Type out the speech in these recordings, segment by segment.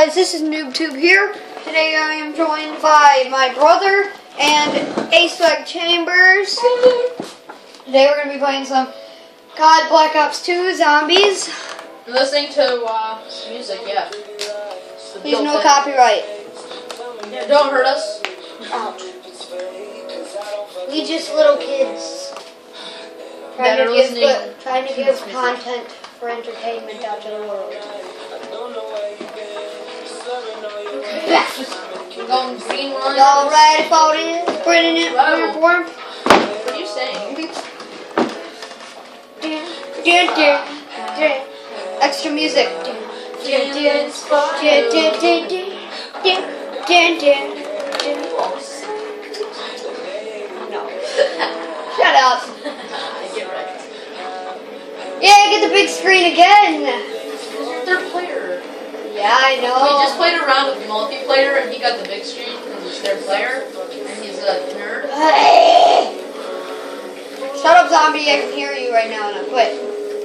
guys, this is NoobTube here. Today I am joined by my brother and A-Swag Chambers. Today we're going to be playing some COD Black Ops 2 Zombies. Listening to music, yeah. Please no copyright. Yeah, don't hurt us. Ouch. We just little kids Trying to give content for entertainment out to the world. We're going green one. Alright, for it. Bringing it warm. What are you saying? Extra music. No. Shut up. Get wrecked. Yeah, get the big screen again. Because you're third player. Yeah, I know. We just played a round of multiplayer and he got the big screen because he's third player and he's a nerd. Shut up, zombie. I can hear you right now and I quit.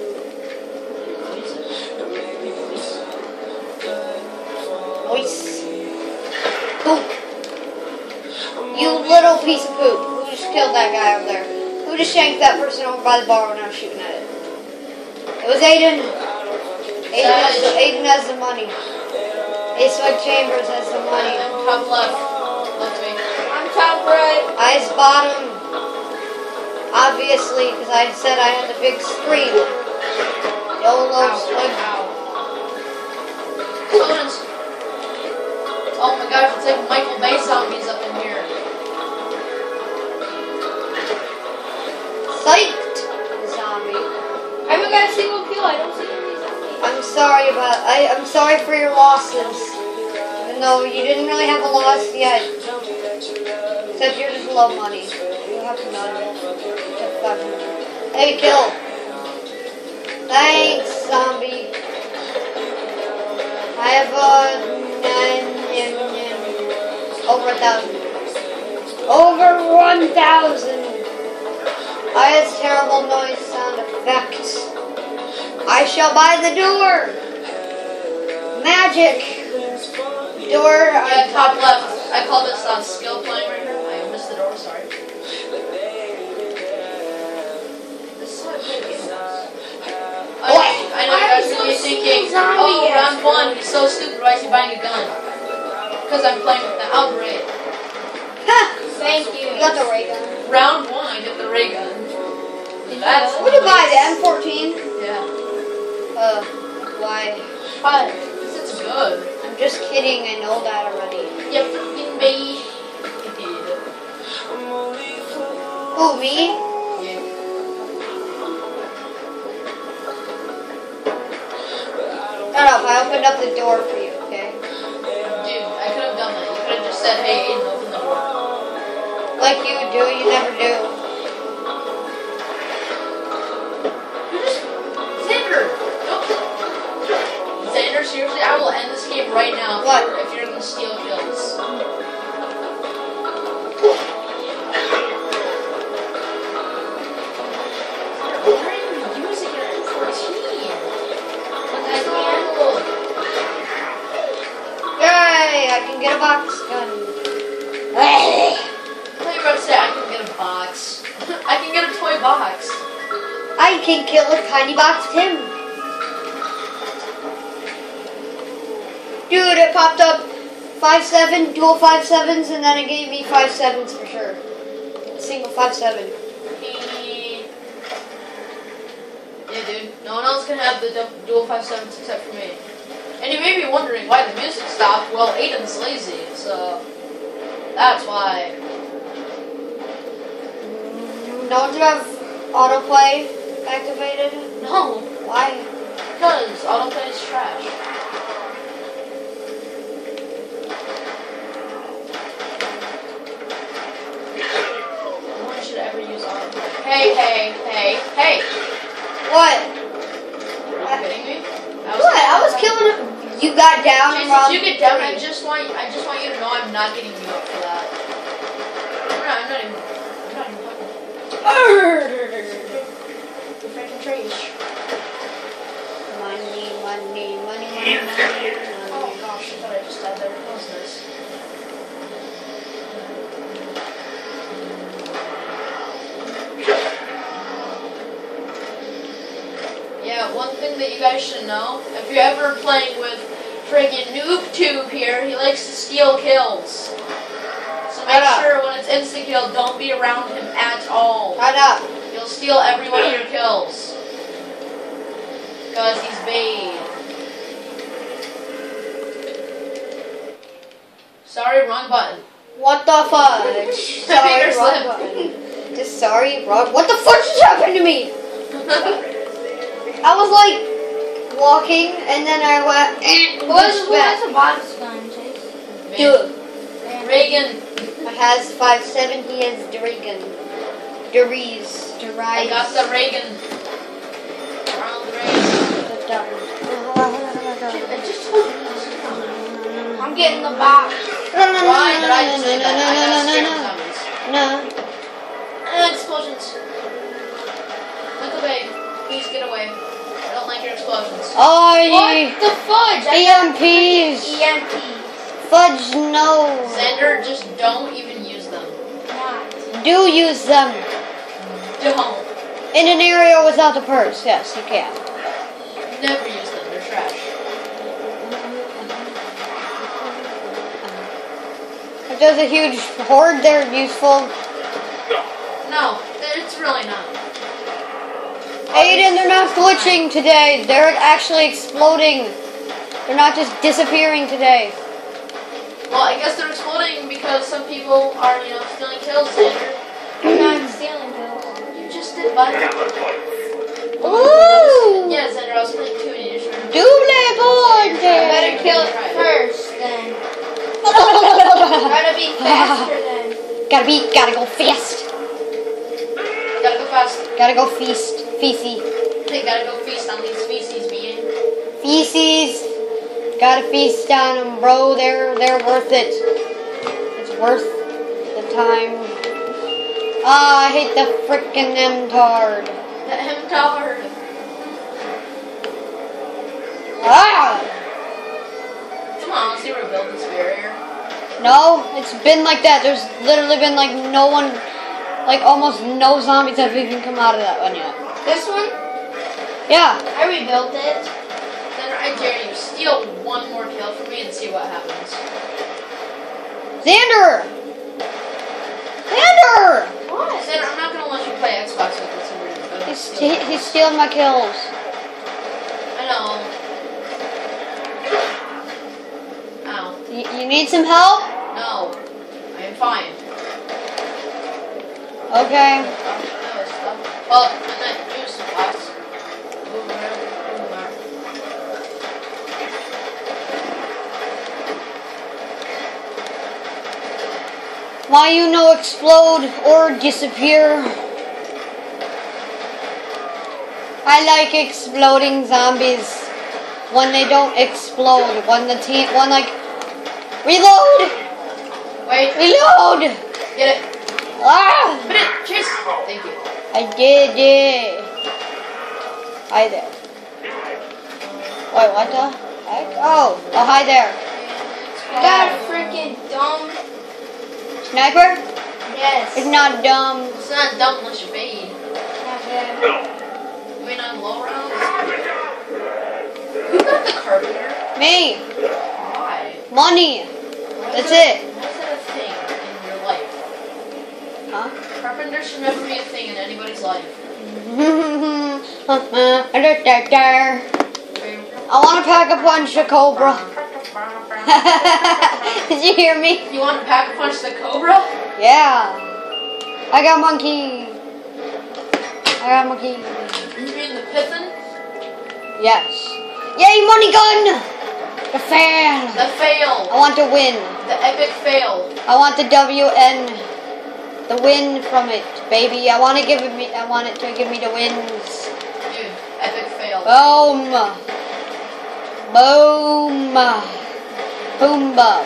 Voice. Poop. You little piece of poop. Who just killed that guy over there? Who just shanked that person over by the bar when I was shooting at it? It was Aiden. Aiden has the money. A-Swag Chambers has the money. Top left. Look to me. I'm top right. I's bottom. Obviously, because I said I had the big screen. YOLO Swag. Children's. Oh my gosh, it's like Michael Bay zombies up in here. Psyched, zombie. I haven't got a single kill. I don't see any zombies. I'm sorry for your losses. Even though you didn't really have a loss yet. Except you're just low money. You have none. Hey, kill. Thanks, zombie. I have over 1,000. Over 1,000. I has terrible noise sound effects. I shall buy the door. Magic. Door. Yeah, top left. I call this skill playing right here. I missed the door, sorry. This is how I play games. I know you guys are really thinking, oh, round one, he's so stupid, why is he buying a gun? Because I'm playing with the Outrage. Thank you. You got the ray gun. Round one, I get the ray gun. That's what did you buy? The M14? Yeah. Why? Because it's good. I'm just kidding. I know that already. You freaking baby. Who, me? Yeah. Shut up. I opened up the door for you, okay? Dude, I could have done that. You could have just said, hey, Aiden, open the door. Like you would do. You never do. Xander, seriously, I will end this game right now if you're gonna steal kills. Why are you using your M14? Yay! I can get a box gun. I thought you were about to say I can get a box. I can get a toy box. I can kill a tiny box Tim. Dude, it popped up 5.7, dual 5.7s, and then it gave me 5.7s for sure. A single 5.7. Yeah, dude. No one else can have the dual 5.7s except for me. And you may be wondering why the music stopped. Well, Aiden's lazy, so that's why. Don't you have autoplay activated? No. Why? Because autoplay is trash. No one should ever use autoplay. Hey. What? Are you kidding me? I was killing him. You got down and Jason, you get down. I just want you to know I'm not getting you up for that. I'm not even the freaking trash. Money. Oh gosh, I thought I you guys should know, if you're ever playing with friggin' NoobTube here, he likes to steal kills. So make sure when it's insta-kill, don't be around him at all. Shut up. He'll steal every one of your kills. Because he's bait. Sorry, wrong button. What the fudge? Sorry, Finger wrong slip. button. Just sorry, wrong. What the fudge just happened to me? I was like walking, and then I went. Who has a box gun, Chase? Dude, Reagan. I has 5'7", he has Dragon. Dries. I got the Reagan. Ronald Reagan. I just told you. I'm getting the box. Why did I just say that? I got scared zombies. No. And explosions. Michael Bay, please get away. I don't like your explosions. Oh, What the fudge? EMPs. EMP. Fudge, no. Xander, just don't even use them. Not. Do use them. Don't. In an area without the purse, yes, you can. Never use them. They're trash. If there's a huge horde, they're useful. No, it's really not. Aiden, they're not glitching today. They're actually exploding. They're not just disappearing today. Well, I guess they're exploding because some people are, stealing kills, Xander. I'm not stealing kills. You just did, bud. Ooh! Yeah, Xander, I was playing 2 and you just remembered. Double board! Better kill it first, then. Gotta be faster, then. Gotta go fast. Gotta go fast. Gotta go feast. Feces. They gotta go feast on these feces, being. Feces. Gotta feast on them, bro. They're worth it. It's worth the time. Ah, I hate the frickin' M-tard. The M-tard. Ah! Come on, let's see where we build this barrier. No, it's been like that. There's literally been like no one, like almost no zombies have even come out of that one yet. This one? Yeah. I rebuilt it. Then I dare you, steal one more kill from me and see what happens. Xander! Xander! What? Xander, I'm not gonna let you play Xbox with this. He's stealing my kills. I know. Ow. You need some help? No. I am fine. Okay. Well, and that juice box. Boomer. Why you no explode or disappear? I like exploding zombies when they don't explode. When the team, like, reload! Wait. Reload! Get it. Ah! Put it. Chase. Thank you. I did it. Hi there. Wait, what the heck? Oh, hi there. That freaking dumb. Sniper? Yes. It's not dumb. It's not dumb unless you fade. Okay. You mean on low rounds? Who got the carpenter? Me. Why? Money. That's it. Why is that a thing in your life? Huh? Carpenter should never be a thing in anybody's life. I want to pack a punch a cobra. Did you hear me? You want to pack a punch the cobra? Yeah. I got monkey. You mean the Python? Yes. Yay, money gun! The fail. The fail. I want to win. The epic fail. I want the WN. The win from it, baby. I want it to give me the wins. Dude, epic fail. Boom. Boom. Boomba.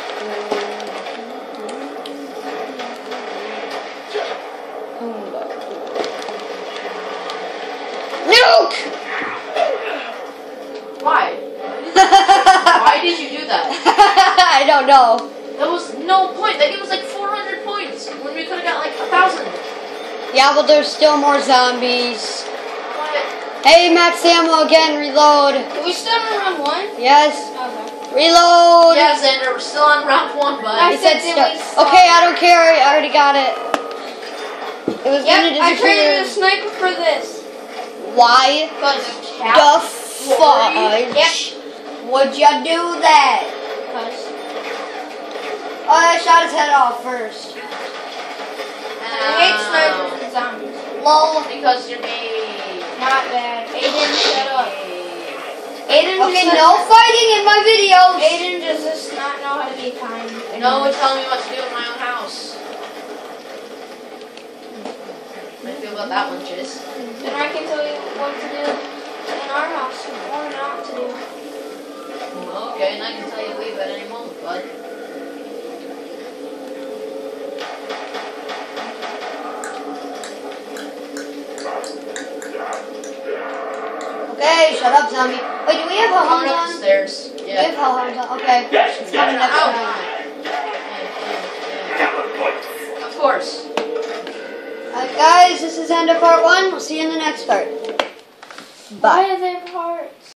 Boomba. Nuke! Why? Why did you do that? I don't know. There was no point. That game was like 400 points when we could have got like 1,000. Yeah, but there's still more zombies. What? Hey, max ammo again. Reload. Are we still on round 1? Yes. Okay. Reload. Yeah, Xander, we're still on round 1, bud. He said start. Okay, I don't care. I already got it. It was gonna Yep, I turned disappear. into a sniper for this. Why Because the fudge would you do that? Oh, I shot his head off first. I hate snipers and zombies. Lol. Because you're me. Not bad. Aiden, shut up. Aiden Okay, just no fighting in my videos. Aiden does not know how to be kind. No one telling me what to do in my own house. How do you feel about that one, Chiz? Then I can tell you what to do in our house or not to do. Okay, and I can tell you to leave at any moment, bud. Okay, shut up, zombie. Wait, do we have Coming hellhounds up on? the stairs. We Yeah. have hellhounds on. Okay. It's coming next Ow. round. Of course. Alright, guys, this is the end of part 1. We'll see you in the next part. Bye. Why are there parts?